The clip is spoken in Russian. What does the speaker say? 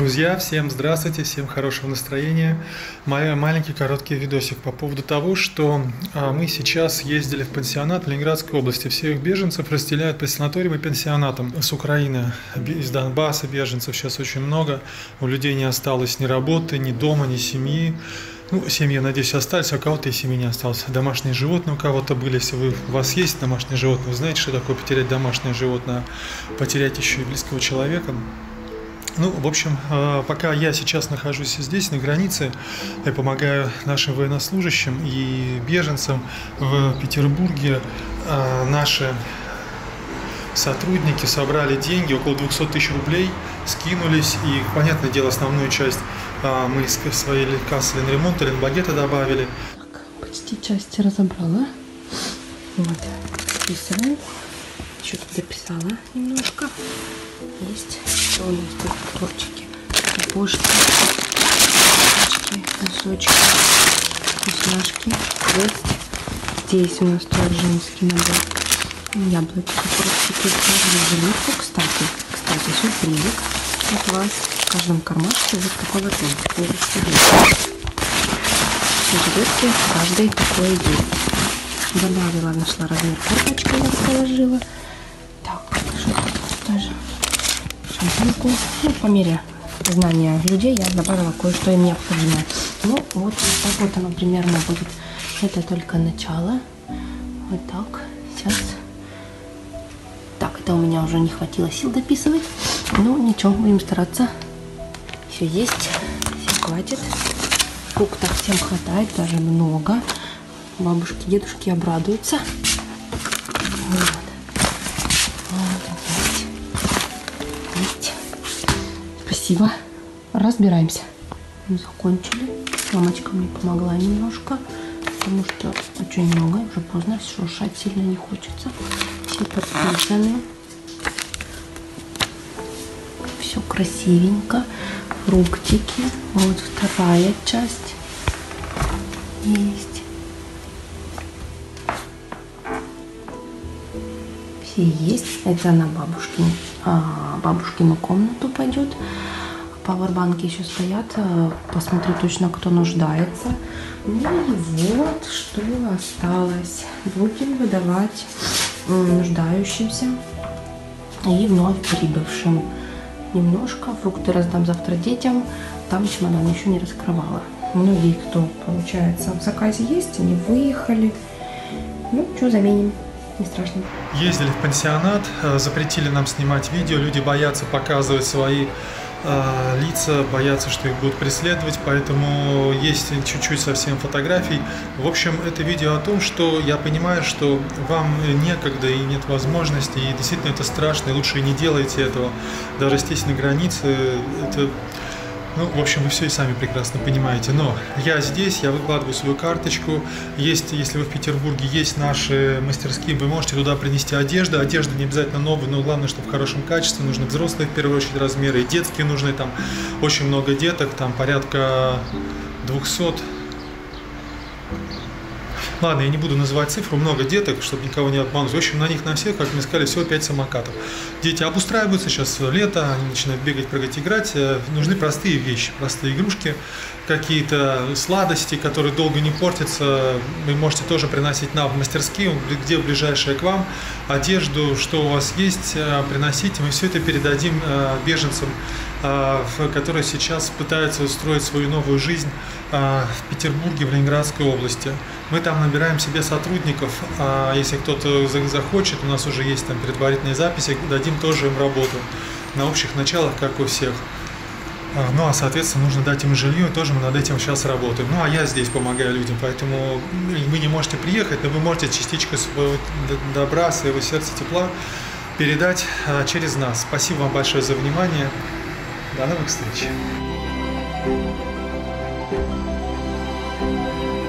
Друзья, всем здравствуйте, всем хорошего настроения. Маленький короткий видосик по поводу того, что мы сейчас ездили в пансионат в Ленинградской области. Всех беженцев разделяют по санаториям и пансионатам с Украины, из Донбасса беженцев сейчас очень много. У людей не осталось ни работы, ни дома, ни семьи. Ну, семьи, надеюсь, остались, а у кого-то и семьи не осталось. Домашние животные у кого-то были. Если у вас есть домашние животные, вы знаете, что такое потерять домашнее животное, потерять еще и близкого человека. Ну, в общем, пока я сейчас нахожусь здесь, на границе, я помогаю нашим военнослужащим и беженцам в Петербурге. Наши сотрудники собрали деньги, около 200 тысяч рублей, скинулись, и, понятное дело, основную часть мы из своей кассы ремонта, Ленбагета добавили. Так, почти часть разобрала. Вот, записываем. Еще тут записала немножко. Есть. Что у нас тут? Торчики, сапожки, носочки, вкусняшки. Есть. Здесь у нас тоже женский набор. Яблоки, фруктики, желудку. Кстати, сюрпризик от вас. В каждом кармашке вот такой вот сюжетки, каждый такой есть. Добавила, нашла размер коробочки, я положила. Так, что тут тоже шампуньку. Ну, по мере знания людей я добавила кое-что им необходимое. Ну, вот так вот оно примерно будет. Это только начало. Вот так. Сейчас. Так, это у меня уже не хватило сил дописывать. Ну, ничего, будем стараться. Все есть, все хватит. Фруктов всем хватает, даже много. Бабушки, дедушки обрадуются. Вот. Есть. Спасибо. Разбираемся. Мы закончили. Мамочка мне помогла немножко, потому что очень много, уже поздно, шуршать сильно не хочется. Все подписаны. Все красивенько. Фруктики. Вот вторая часть. Есть. Все есть. Это на бабушкину комнату пойдет. Пауэрбанки еще стоят. Посмотрю точно, кто нуждается. Ну и вот, что осталось. Будем выдавать нуждающимся и вновь прибывшим. Немножко. Фрукты раздам завтра детям. Там чемодан еще не раскрывала. Многие, кто, получается, в заказе есть, они выехали. Ну, что, заменим. Не страшно. Ездили в пансионат, запретили нам снимать видео. Люди боятся показывать свои лица, боятся, что их будут преследовать, поэтому есть чуть-чуть совсем фотографий. В общем, это видео о том, что я понимаю, что вам некогда и нет возможности, и действительно это страшно, и лучше не делайте этого. Даже здесь на границе, это... Ну, в общем, вы все и сами прекрасно понимаете. Но я здесь, я выкладываю свою карточку. Есть, если вы в Петербурге, есть наши мастерские, вы можете туда принести одежду. Одежда не обязательно новая, но главное, чтобы в хорошем качестве. Нужны взрослые, в первую очередь, размеры. И детские нужны, там очень много деток, там порядка 200. Ладно, я не буду называть цифру, много деток, чтобы никого не обмануть. В общем, на них, на всех, как мне сказали, всего 5 самокатов. Дети обустраиваются, сейчас лето, они начинают бегать, прыгать, играть. Нужны простые вещи, простые игрушки, какие-то сладости, которые долго не портятся. Вы можете тоже приносить нам в мастерские, где ближайшие к вам, одежду, что у вас есть, приносите. Мы все это передадим беженцам, которые сейчас пытаются устроить свою новую жизнь в Петербурге, в Ленинградской области. Мы там набираем себе сотрудников, если кто-то захочет, у нас уже есть там предварительные записи, дадим тоже им работу на общих началах, как у всех. Ну, а, соответственно, нужно дать им жилье, и тоже мы над этим сейчас работаем. Ну, а я здесь помогаю людям, поэтому вы не можете приехать, но вы можете частичку своего добра, своего сердца, тепла передать через нас. Спасибо вам большое за внимание. До новых встреч.